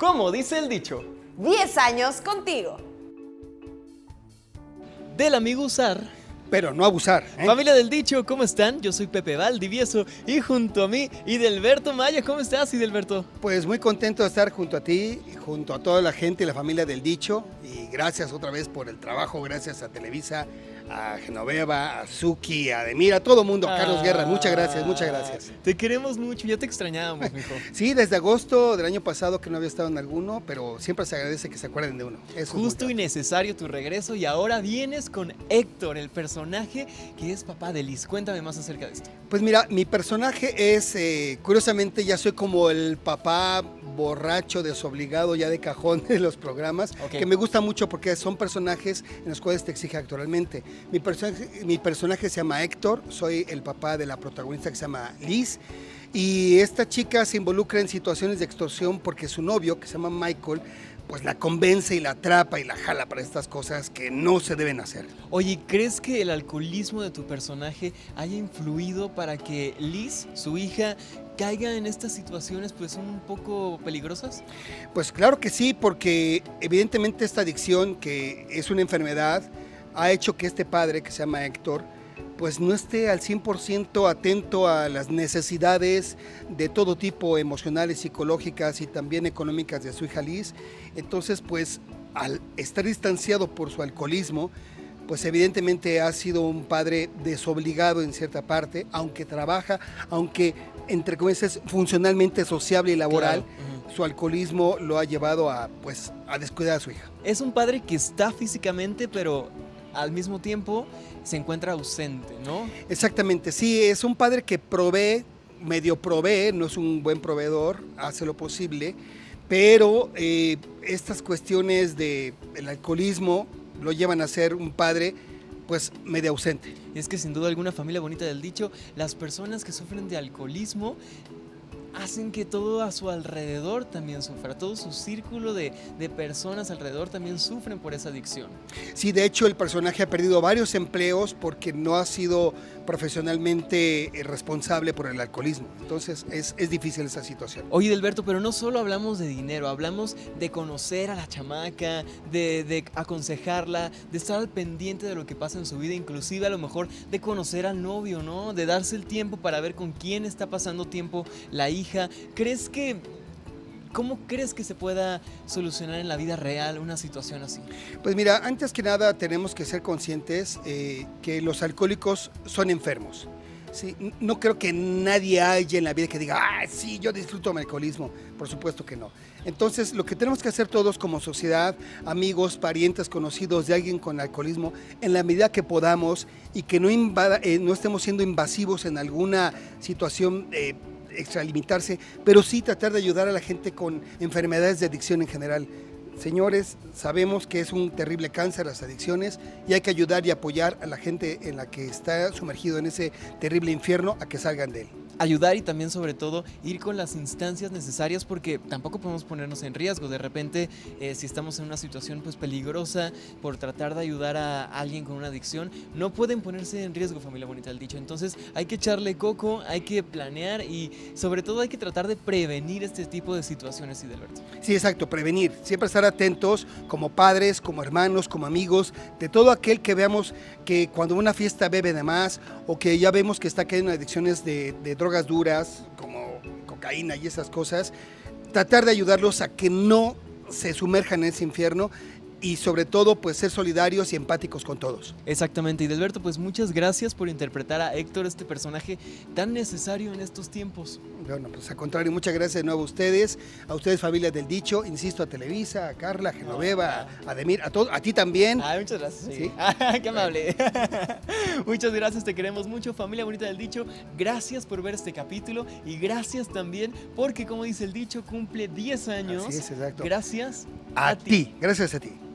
Como dice el dicho, 10 años contigo. del amigo usar. Pero no abusar, ¿eh? Familia del dicho, ¿cómo están? Yo soy Pepe Valdivieso y junto a mí, Idelberto Maya. ¿Cómo estás, Idelberto? Pues muy contento de estar junto a ti, y junto a toda la gente y la familia del dicho. Y gracias otra vez por el trabajo, gracias a Televisa, a Genoveva, a Suki, a Ademir, a todo mundo, a Carlos Guerra. Muchas gracias, muchas gracias. Te queremos mucho, ya te extrañábamos, mijo. Sí, desde agosto del año pasado que no había estado en alguno, pero siempre se agradece que se acuerden de uno. Eso Justo es y necesario tu regreso y ahora vienes con Héctor, el personaje que es papá de Liz. Cuéntame más acerca de esto. Pues mira, mi personaje es, curiosamente, ya soy como el papá borracho, desobligado, ya de cajón de los programas, Ok. que me gusta mucho porque son personajes en los cuales te exige actualmente. Mi personaje se llama Héctor, soy el papá de la protagonista que se llama Liz, y esta chica se involucra en situaciones de extorsión porque su novio, que se llama Michael, pues la convence y la atrapa y la jala para estas cosas que no se deben hacer. Oye, ¿crees que el alcoholismo de tu personaje haya influido para que Liz, su hija, caiga en estas situaciones pues un poco peligrosas? Pues claro que sí, porque evidentemente esta adicción, que es una enfermedad, ha hecho que este padre, que se llama Héctor, pues no esté al 100% atento a las necesidades de todo tipo, emocionales, psicológicas y también económicas de su hija Liz. Entonces, pues al estar distanciado por su alcoholismo, pues evidentemente ha sido un padre desobligado en cierta parte, aunque trabaja, aunque entre comillas es funcionalmente sociable y laboral. Claro. Su alcoholismo lo ha llevado a descuidar a su hija. Es un padre que está físicamente, pero al mismo tiempo se encuentra ausente, ¿no? Exactamente, sí, es un padre que provee, medio provee, no es un buen proveedor, hace lo posible, pero estas cuestiones del alcoholismo lo llevan a ser un padre pues medio ausente. Y es que sin duda alguna, familia bonita del dicho, las personas que sufren de alcoholismo hacen que todo a su alrededor también sufra, todo su círculo de personas alrededor también sufren por esa adicción. Sí, de hecho el personaje ha perdido varios empleos porque no ha sido profesionalmente responsable por el alcoholismo. Entonces es difícil esa situación. Oye, Delberto, pero no solo hablamos de dinero, hablamos de conocer a la chamaca, de aconsejarla, de estar al pendiente de lo que pasa en su vida, inclusive a lo mejor de conocer al novio, ¿no? De darse el tiempo para ver con quién está pasando tiempo la hija. ¿Cómo crees que se pueda solucionar en la vida real una situación así? Pues mira, antes que nada tenemos que ser conscientes que los alcohólicos son enfermos. Sí, no creo que nadie haya en la vida que diga, ah, sí, yo disfruto mi alcoholismo. Por supuesto que no. Entonces, lo que tenemos que hacer todos como sociedad, amigos, parientes, conocidos de alguien con alcoholismo, en la medida que podamos y que no estemos siendo invasivos en alguna situación extralimitarse, pero sí tratar de ayudar a la gente con enfermedades de adicción en general. Señores, sabemos que es un terrible cáncer las adicciones y hay que ayudar y apoyar a la gente en la que está sumergido en ese terrible infierno a que salgan de él. Ayudar y también sobre todo ir con las instancias necesarias porque tampoco podemos ponernos en riesgo. De repente, si estamos en una situación pues peligrosa por tratar de ayudar a alguien con una adicción, no pueden ponerse en riesgo, familia bonita del dicho. Entonces hay que echarle coco, hay que planear y sobre todo hay que tratar de prevenir este tipo de situaciones, Idelberto. Sí, exacto, prevenir, siempre estar atentos como padres, como hermanos, como amigos, de todo aquel que veamos que cuando una fiesta bebe de más o que ya vemos que está cayendo en adicciones de drogas duras como cocaína y esas cosas, tratar de ayudarlos a que no se sumerjan en ese infierno y sobre todo pues ser solidarios y empáticos con todos. Exactamente, Idelberto, pues muchas gracias por interpretar a Héctor, este personaje tan necesario en estos tiempos. Bueno, pues al contrario, muchas gracias de nuevo a ustedes familias del dicho, insisto, a Televisa, a Carla, a Genoveva, a Ademir, a ti también. Muchas gracias. ¿Sí? Qué amable. Muchas gracias, te queremos mucho, familia bonita del dicho. Gracias por ver este capítulo y gracias también porque, como dice el dicho, cumple 10 años. Así es, exacto. Gracias a ti. Gracias a ti.